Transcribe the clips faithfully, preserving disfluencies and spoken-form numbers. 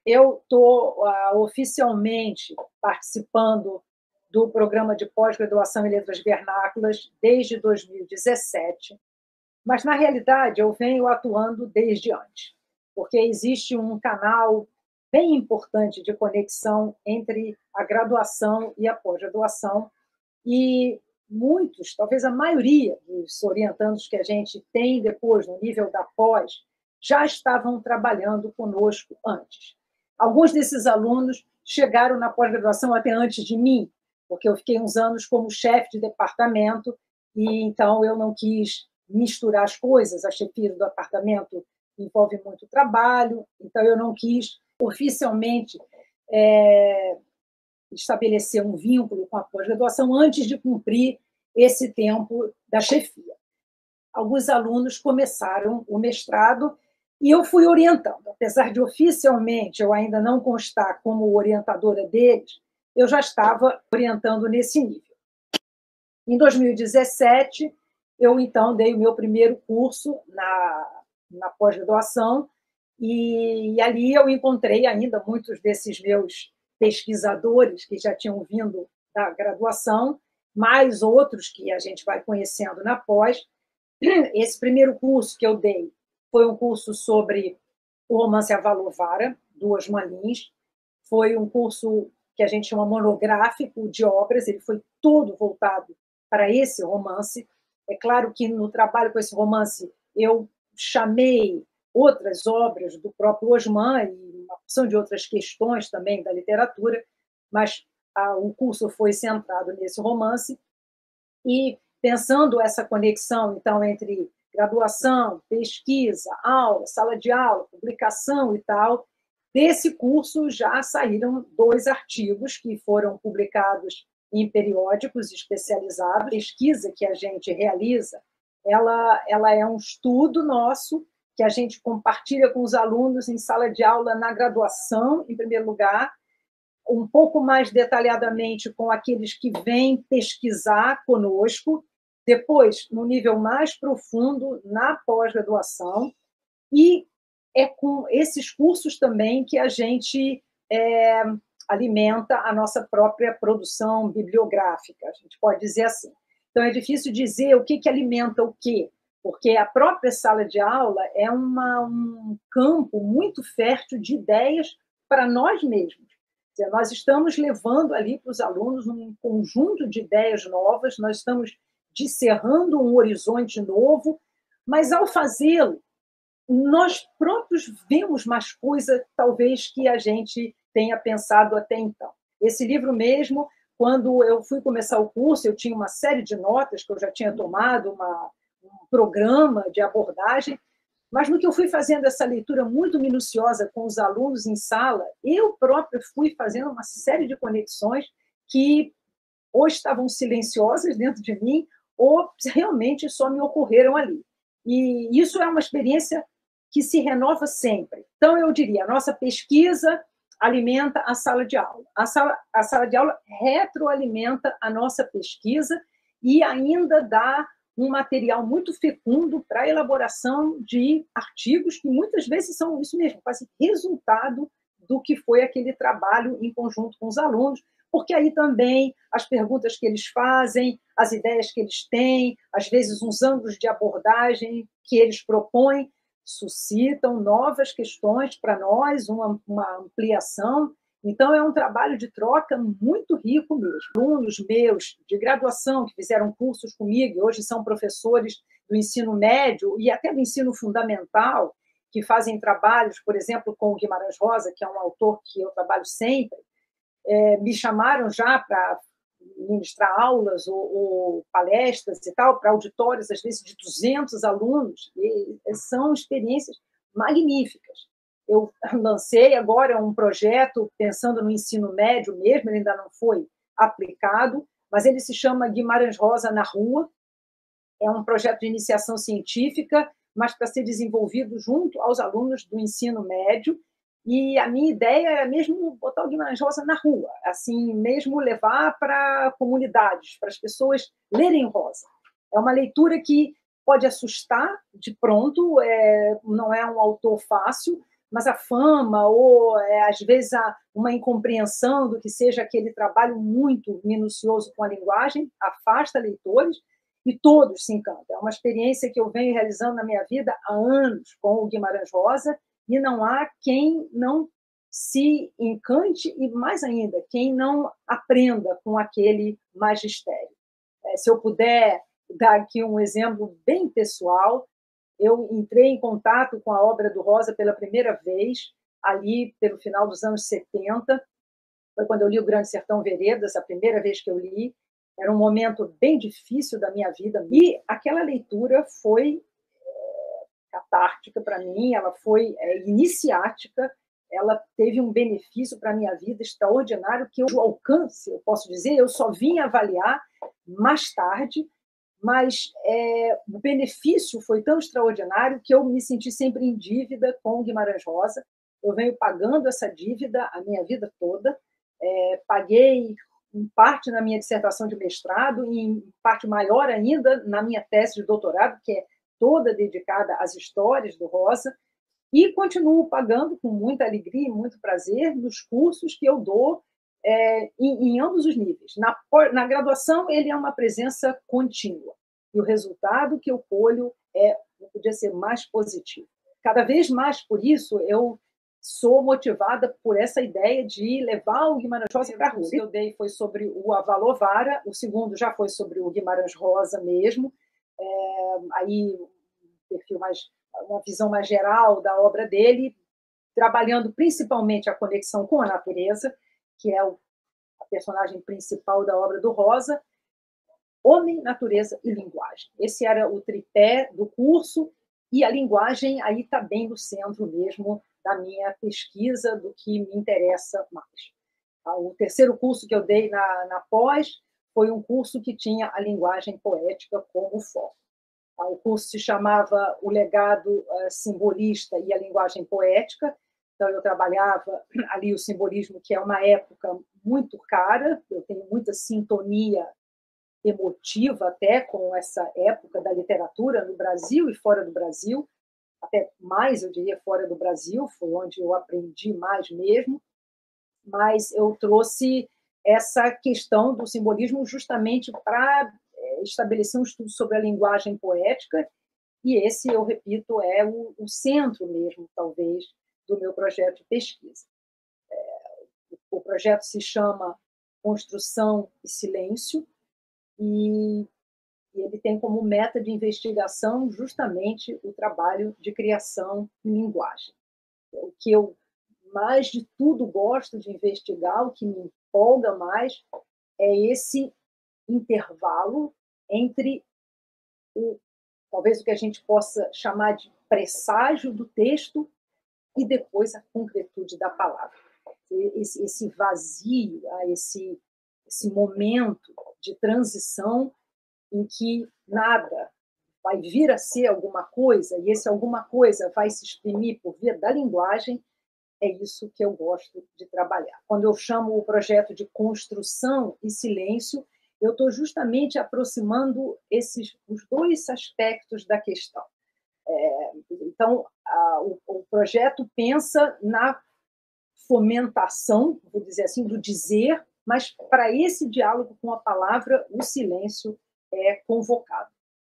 Eu estou uh, oficialmente participando do programa de pós-graduação em Letras Vernáculas desde dois mil e dezessete, mas, na realidade, eu venho atuando desde antes, porque existe um canal bem importante de conexão entre a graduação e a pós-graduação, e muitos, talvez a maioria dos orientandos que a gente tem depois, no nível da pós, já estavam trabalhando conosco antes. Alguns desses alunos chegaram na pós-graduação até antes de mim, porque eu fiquei uns anos como chefe de departamento, e então eu não quis misturar as coisas. A chefia do departamento envolve muito trabalho, então eu não quis oficialmente é, estabelecer um vínculo com a pós-graduação antes de cumprir esse tempo da chefia. Alguns alunos começaram o mestrado e eu fui orientando. Apesar de oficialmente eu ainda não constar como orientadora deles, eu já estava orientando nesse nível. Em dois mil e dezessete, eu então dei o meu primeiro curso na, na pós-graduação e, e ali eu encontrei ainda muitos desses meus pesquisadores que já tinham vindo da graduação, mais outros que a gente vai conhecendo na pós. Esse primeiro curso que eu dei foi um curso sobre o romance Avalovara, do Osman Lins. Foi um curso que a gente chama monográfico de obras, ele foi todo voltado para esse romance. É claro que no trabalho com esse romance eu chamei outras obras do próprio Osman e uma opção de outras questões também da literatura, mas ah, o curso foi centrado nesse romance. E pensando essa conexão, então, entre graduação, pesquisa, aula, sala de aula, publicação e tal, desse curso já saíram dois artigos que foram publicados em periódicos especializados. A pesquisa que a gente realiza, ela, ela é um estudo nosso que a gente compartilha com os alunos em sala de aula na graduação, em primeiro lugar, um pouco mais detalhadamente com aqueles que vêm pesquisar conosco, depois, no nível mais profundo, na pós-graduação, e é com esses cursos também que a gente é, alimenta a nossa própria produção bibliográfica, a gente pode dizer assim. Então, é difícil dizer o que, que alimenta o quê, porque a própria sala de aula é uma, um campo muito fértil de ideias para nós mesmos. Quer dizer, nós estamos levando ali para os alunos um conjunto de ideias novas, nós estamos discerrando um horizonte novo, mas, ao fazê-lo, nós próprios vemos mais coisa, talvez, que a gente tenha pensado até então. Esse livro mesmo, quando eu fui começar o curso, eu tinha uma série de notas que eu já tinha tomado, uma, um programa de abordagem, mas no que eu fui fazendo essa leitura muito minuciosa com os alunos em sala, eu própria fui fazendo uma série de conexões que ou estavam silenciosas dentro de mim, ou realmente só me ocorreram ali. E isso é uma experiência que se renova sempre. Então, eu diria, a nossa pesquisa alimenta a sala de aula. A sala, a sala de aula retroalimenta a nossa pesquisa e ainda dá um material muito fecundo para a elaboração de artigos que muitas vezes são isso mesmo, quase resultado do que foi aquele trabalho em conjunto com os alunos, porque aí também as perguntas que eles fazem, as ideias que eles têm, às vezes uns ângulos de abordagem que eles propõem, suscitam novas questões para nós, uma, uma ampliação. Então, é um trabalho de troca muito rico mesmo. Alunos meus de graduação que fizeram cursos comigo, e hoje são professores do ensino médio e até do ensino fundamental, que fazem trabalhos, por exemplo, com o Guimarães Rosa, que é um autor que eu trabalho sempre, é, me chamaram já para ministrar aulas ou, ou palestras e tal, para auditórios, às vezes, de duzentos alunos, e são experiências magníficas. Eu lancei agora um projeto pensando no ensino médio mesmo, ele ainda não foi aplicado, mas ele se chama Guimarães Rosa na Rua, é um projeto de iniciação científica, mas para ser desenvolvido junto aos alunos do ensino médio, e a minha ideia é mesmo botar o Guimarães Rosa na rua, assim, mesmo levar para comunidades, para as pessoas lerem Rosa. É uma leitura que pode assustar de pronto, é, não é um autor fácil, mas a fama ou, é, às vezes, a, uma incompreensão do que seja aquele trabalho muito minucioso com a linguagem afasta leitores e todos se encantam. É uma experiência que eu venho realizando na minha vida há anos com o Guimarães Rosa e não há quem não se encante e, mais ainda, quem não aprenda com aquele magistério. É, se eu puder dar aqui um exemplo bem pessoal, eu entrei em contato com a obra do Rosa pela primeira vez, ali pelo final dos anos setenta, foi quando eu li O Grande Sertão Veredas, a primeira vez que eu li, era um momento bem difícil da minha vida, e aquela leitura foi é, catártica para mim, ela foi é, iniciática, ela teve um benefício para a minha vida extraordinário, que eu alcance, eu posso dizer, eu só vim avaliar mais tarde, mas é, o benefício foi tão extraordinário que eu me senti sempre em dívida com o Guimarães Rosa. Eu venho pagando essa dívida a minha vida toda. É, paguei em parte na minha dissertação de mestrado e em parte maior ainda na minha tese de doutorado, que é toda dedicada às histórias do Rosa, e continuo pagando com muita alegria e muito prazer nos cursos que eu dou é, em, em ambos os níveis. Na, na graduação, ele é uma presença contínua, e o resultado que eu colho é, não podia ser mais positivo. Cada vez mais, por isso, eu sou motivada por essa ideia de levar o Guimarães Rosa para a rua. O que eu dei foi sobre o Avalovara, o segundo já foi sobre o Guimarães Rosa mesmo, é, aí um perfil mais, uma visão mais geral da obra dele, trabalhando principalmente a conexão com a natureza, que é o, a personagem principal da obra do Rosa, homem, natureza e linguagem. Esse era o tripé do curso, e a linguagem aí está bem no centro mesmo da minha pesquisa, do que me interessa mais. O terceiro curso que eu dei na, na pós foi um curso que tinha a linguagem poética como foco. O curso se chamava O Legado Simbolista e a Linguagem Poética. Então, eu trabalhava ali o simbolismo, que é uma época muito cara, eu tenho muita sintonia emotiva até com essa época da literatura no Brasil e fora do Brasil, até mais, eu diria, fora do Brasil, foi onde eu aprendi mais mesmo, mas eu trouxe essa questão do simbolismo justamente para estabelecer um estudo sobre a linguagem poética, e esse, eu repito, é o, o centro mesmo, talvez, do meu projeto de pesquisa. É, o projeto se chama Construção e Silêncio, e ele tem como meta de investigação justamente o trabalho de criação em linguagem. O que eu mais de tudo gosto de investigar, o que me empolga mais, é esse intervalo entre o, talvez o que a gente possa chamar de presságio do texto e depois a concretude da palavra. Esse, esse vazio, esse, esse momento de transição em que nada vai vir a ser alguma coisa, e esse alguma coisa vai se exprimir por via da linguagem, é isso que eu gosto de trabalhar. Quando eu chamo o projeto de construção e silêncio, eu estou justamente aproximando esses os dois aspectos da questão. É, então, a, o, o projeto pensa na fomentação, vou dizer assim, do dizer, mas para esse diálogo com a palavra, o silêncio é convocado.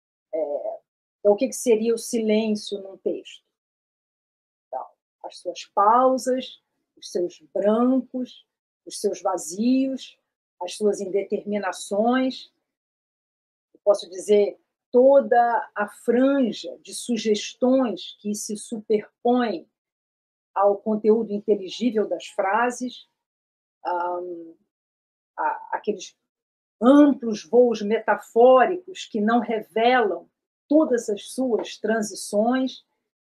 É, então, o que seria o silêncio num texto? Então, as suas pausas, os seus brancos, os seus vazios, as suas indeterminações. Eu posso dizer, toda a franja de sugestões que se superpõem ao conteúdo inteligível das frases, um, a, aqueles amplos voos metafóricos que não revelam todas as suas transições,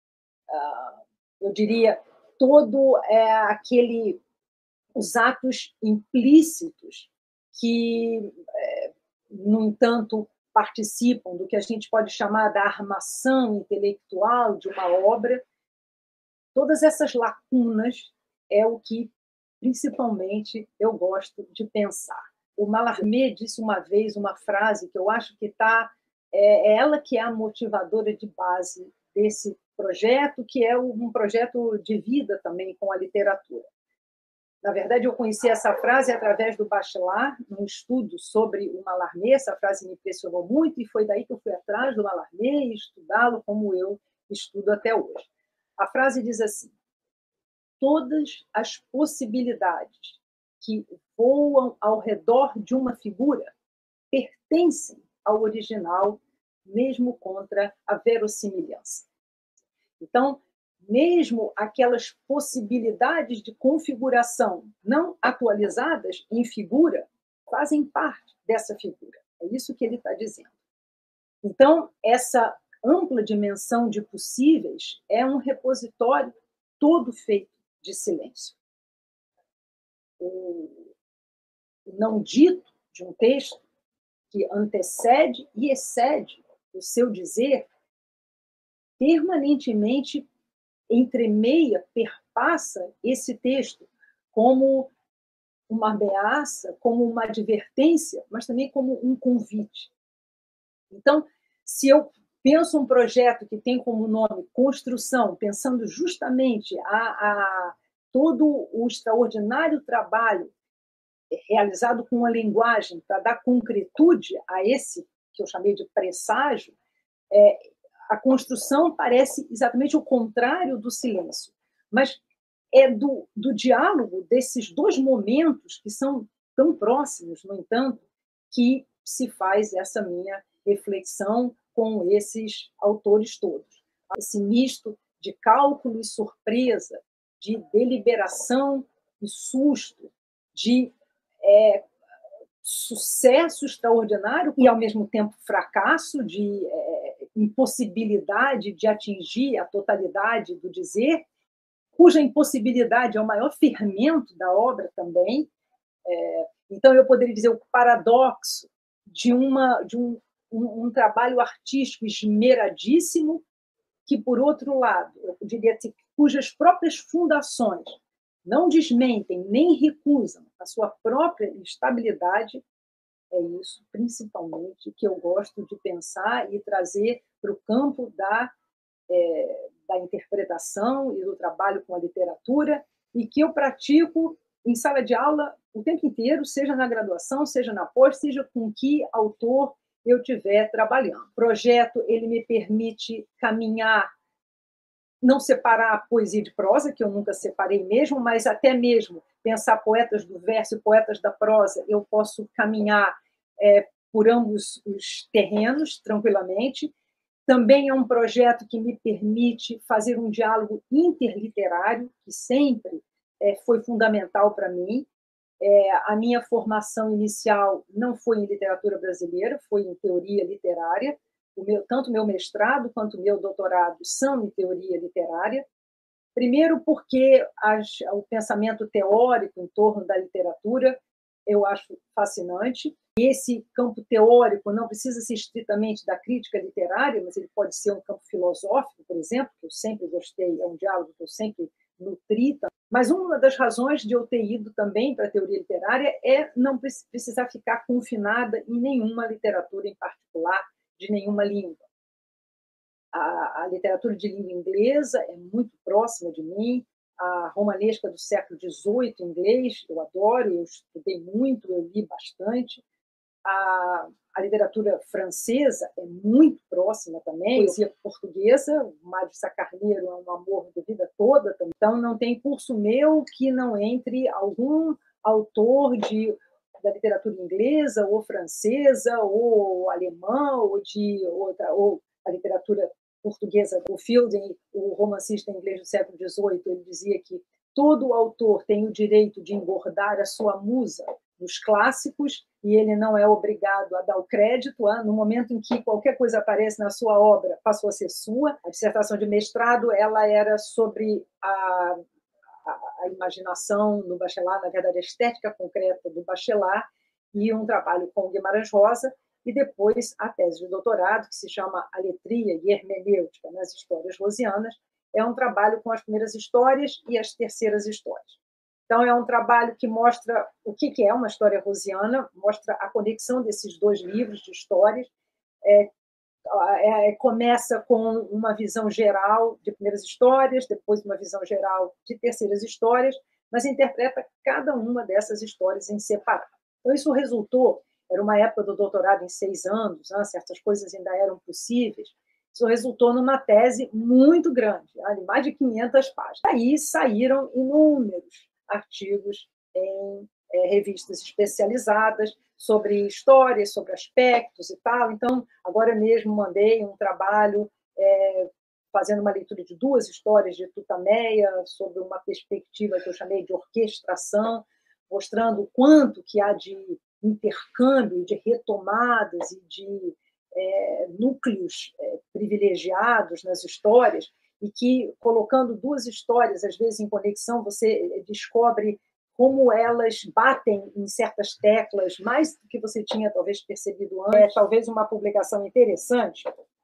uh, eu diria, todo é, aquele, os atos implícitos que, é, no entanto, participam do que a gente pode chamar da armação intelectual de uma obra. Todas essas lacunas é o que, principalmente, eu gosto de pensar. O Mallarmé disse uma vez uma frase que eu acho que está... É ela que é a motivadora de base desse projeto, que é um projeto de vida também com a literatura. Na verdade, eu conheci essa frase através do Bachelard, num estudo sobre o Mallarmé. Essa frase me impressionou muito, e foi daí que eu fui atrás do Mallarmé e estudá-lo como eu estudo até hoje. A frase diz assim: todas as possibilidades que voam ao redor de uma figura pertencem ao original, mesmo contra a verossimilhança. Então, mesmo aquelas possibilidades de configuração não atualizadas em figura fazem parte dessa figura. É isso que ele está dizendo. Então, essa ampla dimensão de possíveis é um repositório todo feito de silêncio. O não dito de um texto que antecede e excede o seu dizer permanentemente entremeia, perpassa esse texto como uma ameaça, como uma advertência, mas também como um convite. Então, se eu penso um projeto que tem como nome construção, pensando justamente a, a todo o extraordinário trabalho realizado com uma linguagem para dar concretude a esse que eu chamei de presságio, é, a construção parece exatamente o contrário do silêncio, mas é do, do diálogo desses dois momentos que são tão próximos, no entanto, que se faz essa minha reflexão com esses autores todos. Esse misto de cálculo e surpresa, de deliberação e susto, de é, sucesso extraordinário e, ao mesmo tempo, fracasso, de é, impossibilidade de atingir a totalidade do dizer, cuja impossibilidade é o maior fermento da obra também. É, então, eu poderia dizer o paradoxo de, uma, de um, um, um trabalho artístico esmeradíssimo, que, por outro lado, eu diria assim, cujas próprias fundações não desmentem nem recusam a sua própria estabilidade. É isso, principalmente, que eu gosto de pensar e trazer para o campo da, é, da interpretação e do trabalho com a literatura, e que eu pratico em sala de aula o tempo inteiro, seja na graduação, seja na pós, seja com que autor eu estiver trabalhando. O projeto ele me permite caminhar, não separar a poesia de prosa, que eu nunca separei mesmo, mas até mesmo pensar poetas do verso e poetas da prosa, eu posso caminhar é, por ambos os terrenos, tranquilamente. Também é um projeto que me permite fazer um diálogo interliterário, que sempre é, foi fundamental para mim. É, a minha formação inicial não foi em literatura brasileira, foi em teoria literária. O meu, tanto meu mestrado quanto meu doutorado são em teoria literária. Primeiro porque as, o pensamento teórico em torno da literatura eu acho fascinante. Esse campo teórico não precisa ser estritamente da crítica literária, mas ele pode ser um campo filosófico, por exemplo, que eu sempre gostei, é um diálogo que eu sempre nutri. Mas uma das razões de eu ter ido também para a teoria literária é não precisar ficar confinada em nenhuma literatura em particular, de nenhuma língua. A, a literatura de língua inglesa é muito próxima de mim, a romanesca do século dezoito, inglês, eu adoro, eu estudei muito, eu li bastante. A, a literatura francesa é muito próxima também, a poesia portuguesa, o Mário Sá Carneiro é um amor da vida toda, então não tem curso meu que não entre algum autor de, da literatura inglesa, ou francesa, ou alemã, ou de outra, ou a literatura portuguesa. O Fielding, o romancista inglês do século dezoito, ele dizia que todo autor tem o direito de engordar a sua musa nos clássicos, e ele não é obrigado a dar o crédito. No momento em que qualquer coisa aparece na sua obra, passou a ser sua. A dissertação de mestrado ela era sobre a, a, a imaginação do Bachelard, na verdade, a estética concreta do Bachelard, e um trabalho com o Guimarães Rosa, e depois a tese de doutorado, que se chama Aletria e Hermenêutica nas Histórias Rosianas, é um trabalho com as primeiras histórias e as terceiras histórias. Então, é um trabalho que mostra o que é uma história rosiana, mostra a conexão desses dois livros de histórias, é, é, começa com uma visão geral de primeiras histórias, depois uma visão geral de terceiras histórias, mas interpreta cada uma dessas histórias em separado. Então, isso resultou, era uma época do doutorado em seis anos, né, certas coisas ainda eram possíveis, isso resultou numa tese muito grande, mais de quinhentas páginas. Aí saíram inúmeros artigos em é, revistas especializadas sobre histórias, sobre aspectos e tal. Então, agora mesmo mandei um trabalho é, fazendo uma leitura de duas histórias de Tutameia, sobre uma perspectiva que eu chamei de orquestração, mostrando o quanto que há de intercâmbio, de retomadas e de é, núcleos é, privilegiados nas histórias, e que, colocando duas histórias, às vezes em conexão, você descobre como elas batem em certas teclas, mais do que você tinha talvez percebido antes. É, talvez uma publicação interessante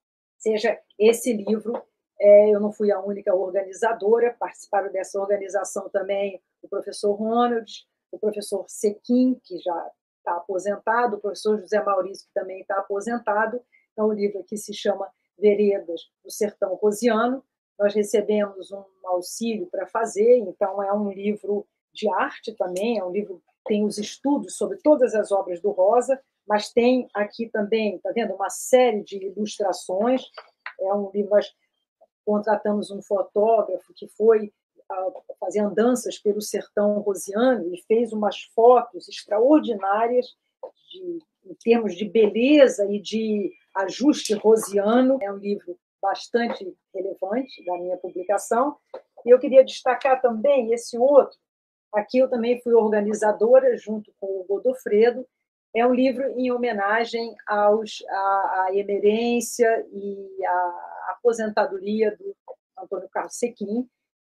seja esse livro. É, eu não fui a única organizadora, participaram dessa organização também o professor Ronald, o professor Sequim, que já está aposentado, o professor José Maurício, que também está aposentado. Então, o livro aqui se chama Veredas do Sertão Rosiano. Nós recebemos um auxílio para fazer, então é um livro de arte também, é um livro que tem os estudos sobre todas as obras do Rosa, mas tem aqui também, está vendo, uma série de ilustrações. É um livro, nós contratamos um fotógrafo que foi fazer andanças pelo sertão rosiano e fez umas fotos extraordinárias de, em termos de beleza e de ajuste rosiano. É um livro bastante relevante da minha publicação. E eu queria destacar também esse outro. Aqui eu também fui organizadora, junto com o Godofredo. É um livro em homenagem aos, à, à emerência e à aposentadoria do Antônio Carlos Sequim,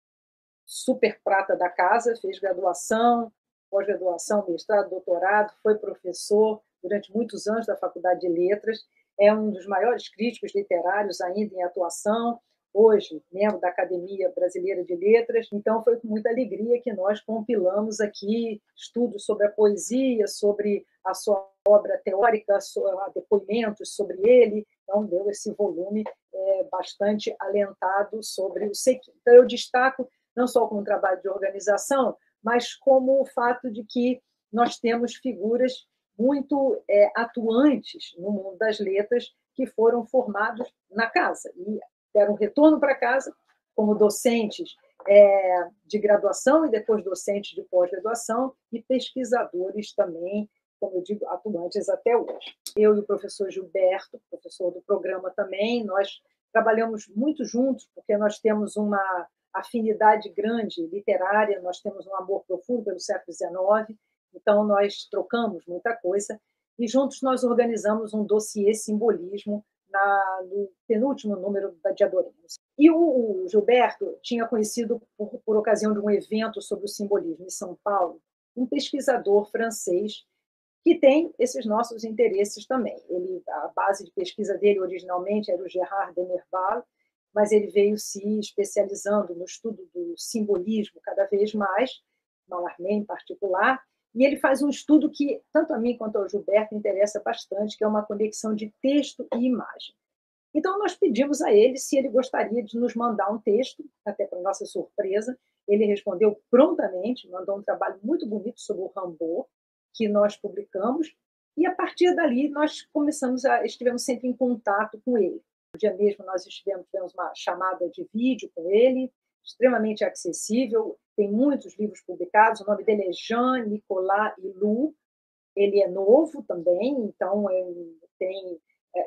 super prata da casa, fez graduação, pós-graduação, mestrado, doutorado, foi professor durante muitos anos da Faculdade de Letras, é um dos maiores críticos literários ainda em atuação, hoje membro da Academia Brasileira de Letras. Então, foi com muita alegria que nós compilamos aqui estudos sobre a poesia, sobre a sua obra teórica, depoimentos sobre ele. Então, deu esse volume é, bastante alentado sobre o Sequim. Então, eu destaco não só como um trabalho de organização, mas como o fato de que nós temos figuras muito é, atuantes no mundo das letras que foram formados na casa e deram retorno para casa como docentes é, de graduação e depois docentes de pós-graduação e pesquisadores também, como eu digo, atuantes até hoje. Eu e o professor Gilberto, professor do programa também, nós trabalhamos muito juntos, porque nós temos uma afinidade grande literária, nós temos um amor profundo pelo século dezenove, então nós trocamos muita coisa, e juntos nós organizamos um dossiê simbolismo na, no penúltimo número da Diadorinhos. E o, o Gilberto tinha conhecido, por, por ocasião de um evento sobre o simbolismo em São Paulo, um pesquisador francês que tem esses nossos interesses também. Ele, a base de pesquisa dele originalmente era o Gérard de Nerval, mas ele veio se especializando no estudo do simbolismo cada vez mais, Mallarmé em particular, e ele faz um estudo que, tanto a mim quanto ao Gilberto, interessa bastante, que é uma conexão de texto e imagem. Então, nós pedimos a ele se ele gostaria de nos mandar um texto, até para nossa surpresa. Ele respondeu prontamente, mandou um trabalho muito bonito sobre o Rimbaud, que nós publicamos, e, a partir dali, nós começamos a, estivemos sempre em contato com ele. No dia mesmo, nós estivemos, tivemos uma chamada de vídeo com ele, extremamente acessível, tem muitos livros publicados, o nome dele é Jean-Nicolas Hilou, ele é novo também, então ele tem,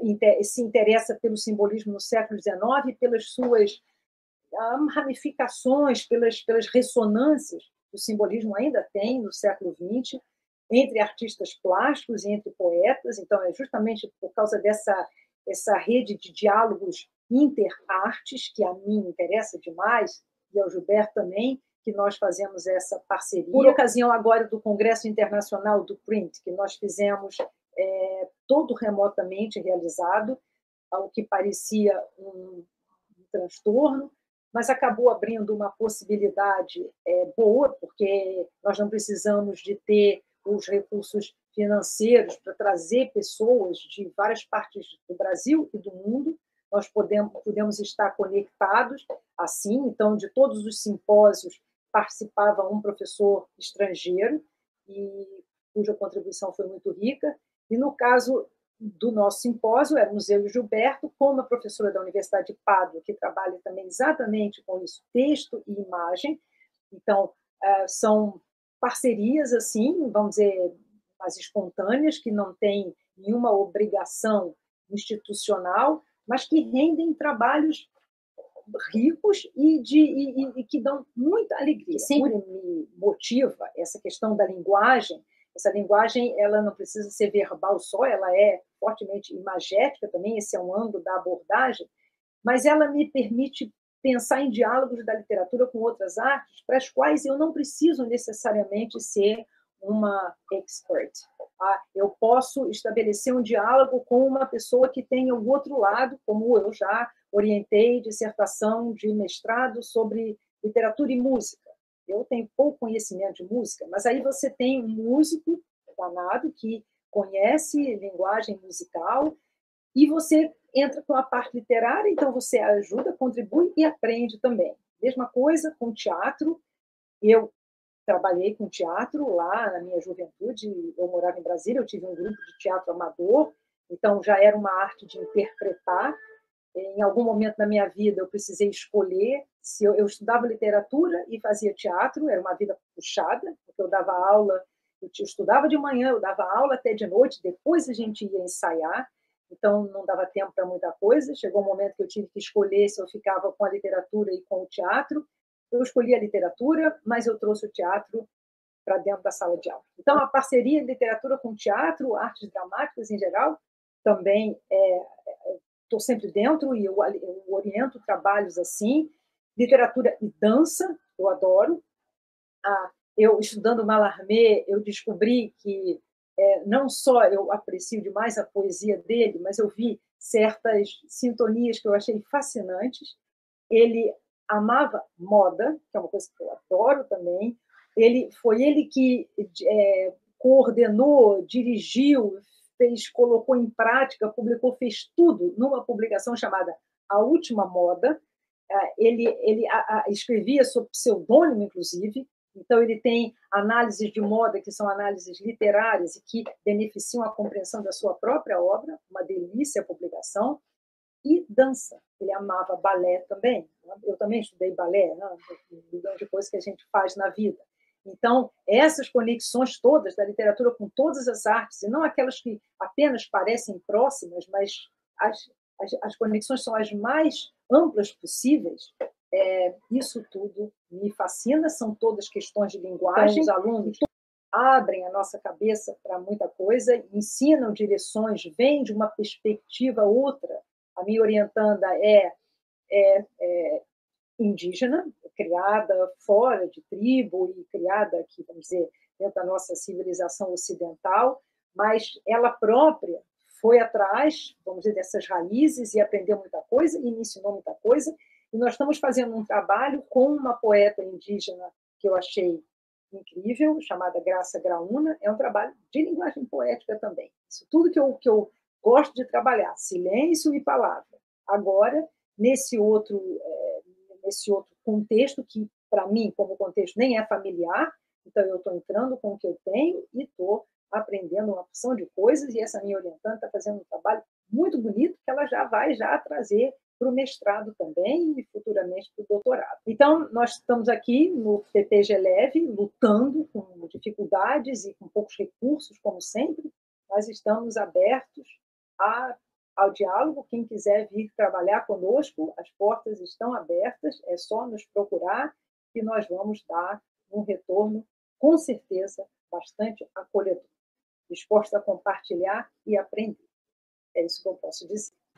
se interessa pelo simbolismo no século dezenove, pelas suas ramificações, pelas, pelas ressonâncias que o simbolismo ainda tem no século vinte, entre artistas plásticos e entre poetas. Então, é justamente por causa dessa essa rede de diálogos interartes, que a mim me interessa demais, e ao Gilberto também, que nós fazemos essa parceria. Por ocasião agora do Congresso Internacional do Print, que nós fizemos é, todo remotamente realizado, ao que parecia um, um transtorno, mas acabou abrindo uma possibilidade é, boa, porque nós não precisamos de ter os recursos financeiros para trazer pessoas de várias partes do Brasil e do mundo. Nós podemos, podemos estar conectados assim. Então, de todos os simpósios, participava um professor estrangeiro, e cuja contribuição foi muito rica. E, no caso do nosso simpósio, éramos eu e o Gilberto, com uma professora da Universidade de Pádua, que trabalha também exatamente com isso, texto e imagem. Então, são parcerias, assim, vamos dizer, as espontâneas, que não têm nenhuma obrigação institucional, mas que rendem trabalhos ricos e, de, e, e que dão muita alegria. E sempre me motiva essa questão da linguagem. Essa linguagem, ela não precisa ser verbal só, ela é fortemente imagética também, esse é um ângulo da abordagem, mas ela me permite pensar em diálogos da literatura com outras artes, para as quais eu não preciso necessariamente ser uma expert. Tá? Eu posso estabelecer um diálogo com uma pessoa que tenha o outro lado, como eu já orientei dissertação de mestrado sobre literatura e música. Eu tenho pouco conhecimento de música, mas aí você tem um músico danado que conhece linguagem musical, e você entra com a parte literária, então você ajuda, contribui e aprende também. Mesma coisa com teatro. Eu trabalhei com teatro lá na minha juventude, eu morava em Brasília, eu tive um grupo de teatro amador, então já era uma arte de interpretar. Em algum momento da minha vida eu precisei escolher se eu, eu estudava literatura e fazia teatro, era uma vida puxada, porque eu dava aula, eu estudava de manhã, eu dava aula até de noite, depois a gente ia ensaiar, então não dava tempo para muita coisa. Chegou um momento que eu tive que escolher se eu ficava com a literatura e com o teatro. Eu escolhi a literatura, mas eu trouxe o teatro para dentro da sala de aula. Então, a parceria de literatura com teatro, artes dramáticas em geral, também estou é, sempre dentro, e eu, eu oriento trabalhos assim. Literatura e dança, eu adoro. Ah, eu, estudando Mallarmé, eu descobri que é, não só eu aprecio demais a poesia dele, mas eu vi certas sintonias que eu achei fascinantes. Ele amava moda, que é uma coisa que eu adoro também. Ele, foi ele que é, coordenou, dirigiu, fez, colocou em prática, publicou, fez tudo numa publicação chamada A Última Moda. Ele, ele a, a, escrevia sob pseudônimo, inclusive. Então, ele tem análises de moda, que são análises literárias e que beneficiam a compreensão da sua própria obra, uma delícia a publicação. E dança. Ele amava balé também. Eu também estudei balé, né? Um milhão de coisas que a gente faz na vida. Então, essas conexões todas da literatura com todas as artes, e não aquelas que apenas parecem próximas, mas as, as, as conexões são as mais amplas possíveis, é, isso tudo me fascina. São todas questões de linguagem. Então, os alunos abrem a nossa cabeça para muita coisa, ensinam direções, vêm de uma perspectiva outra. A minha orientanda é, é, é indígena, criada fora de tribo e criada aqui, vamos dizer, dentro da nossa civilização ocidental, mas ela própria foi atrás, vamos dizer, dessas raízes e aprendeu muita coisa e me ensinou muita coisa. E nós estamos fazendo um trabalho com uma poeta indígena que eu achei incrível, chamada Graça Graúna. É um trabalho de linguagem poética também. Isso tudo que eu, que eu gosto de trabalhar, silêncio e palavra. Agora, nesse outro, é, nesse outro contexto, que para mim, como contexto, nem é familiar, então eu estou entrando com o que eu tenho e estou aprendendo uma porção de coisas, e essa minha orientanda está fazendo um trabalho muito bonito, que ela já vai já trazer para o mestrado também e futuramente para o doutorado. Então, nós estamos aqui no P P G Leve, lutando com dificuldades e com poucos recursos, como sempre, mas estamos abertos a, ao diálogo. Quem quiser vir trabalhar conosco, as portas estão abertas, é só nos procurar que nós vamos dar um retorno, com certeza, bastante acolhedor, disposto a compartilhar e aprender. É isso que eu posso dizer.